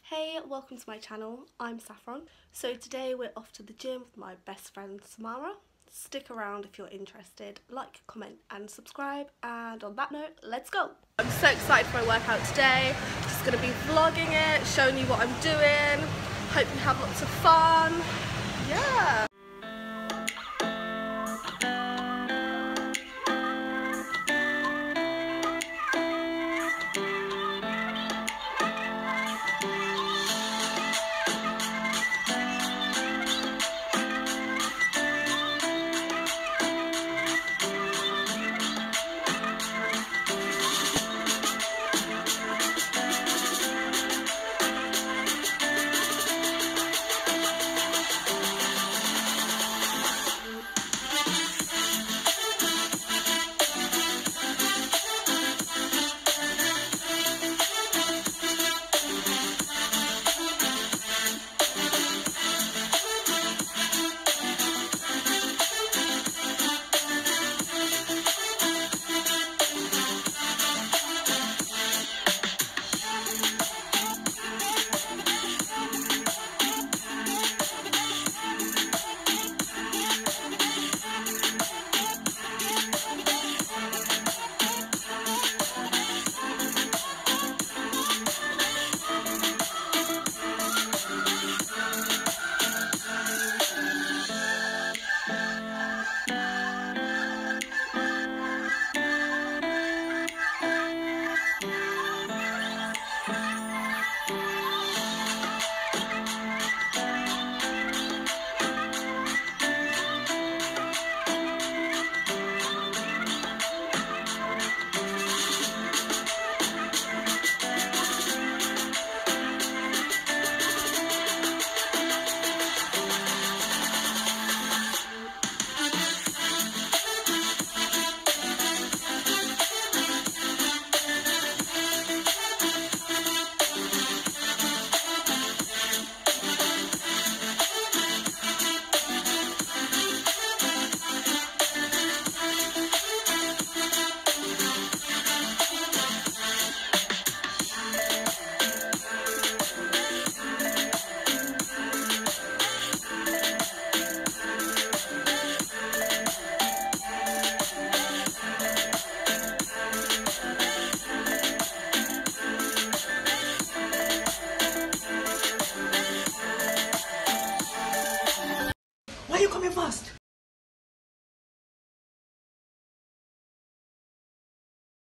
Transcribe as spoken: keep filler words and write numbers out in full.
Hey, welcome to my channel. I'm Saffron. So today we're off to the gym with my best friend Samara. Stick around if you're interested. Like, comment and subscribe, and on that note, let's go! I'm so excited for my workout today. Just going to be vlogging it, showing you what I'm doing. Hope you have lots of fun. Yeah!